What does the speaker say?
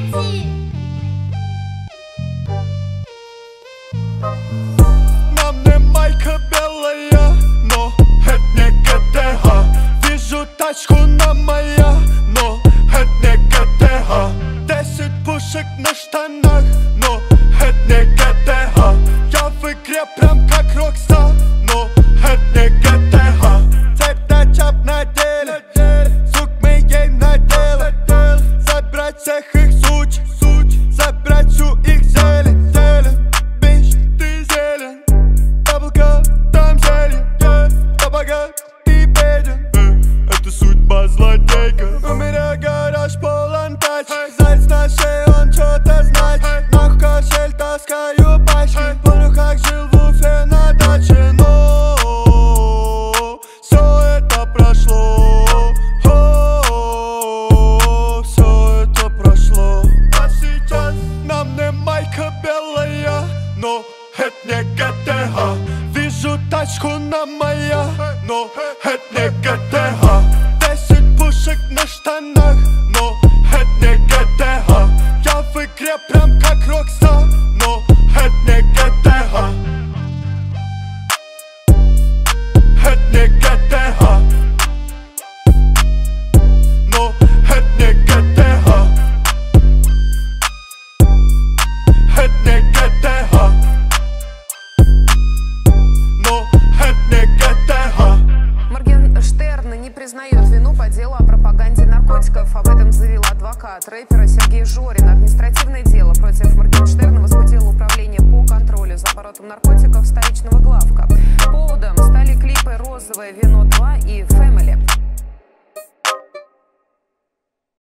На мне майка белая, но это не ГТХ. Вижу тачку на моя, но это не ГТХ. 10 пушек на штанах, но это не ГТХ. Я в игре прям как Рокстар, но это не ГТХ. Цепь на чап на деле, сук мы ей надели. Забрать всех их суч, забрать всю их зелень. Бич, ты зелен, таблка, там зелень. Я богат и беден, это судьба злодейка. У меня гараж полон тач, заяц на шее, он что-то значит. Нахуй кошель таскаю пачки, помню как жил в Уфе на даче. Но все это прошло, все это прошло. А сейчас на мне майка белая, но это не ГТХ. Вижу тачку на моя, но это не ГТХ. 10 пушек на штанах, но это не ГТХ. Я в игре прям как Рокстар, но это не ГТХ. Это не ГТХ. Но это не ГТХ. Это не ГТХ. Но это не ГТХ. Моргенштерн не признает вину по делу о пропаганде наркотиков. Об этом заявил адвокат рэпера Сергей Жорин. Административное дело против Моргенштерна возбудило управление по контролю за оборотом наркотиков столичного главка. Поводом стали клипы «Розовое вино 2» и «Family».